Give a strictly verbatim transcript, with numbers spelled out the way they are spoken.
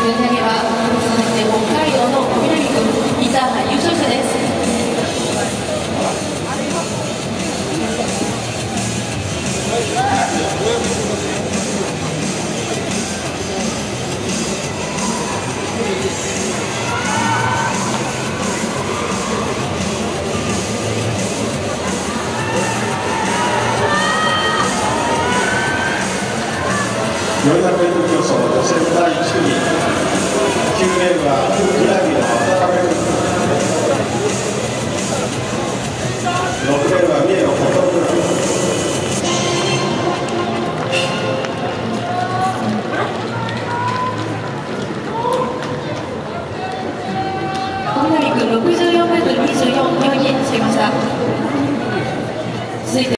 上げは続いて北海道の小南君、インターハイ優勝者です。 よんひゃくメートル競争予選だいいち組、きゅうレーンは宮城の渡辺君、ろくレーンは三重の小野君、 小南君ろくじゅうよんメートルにじゅうよん、よんいつけました。続いて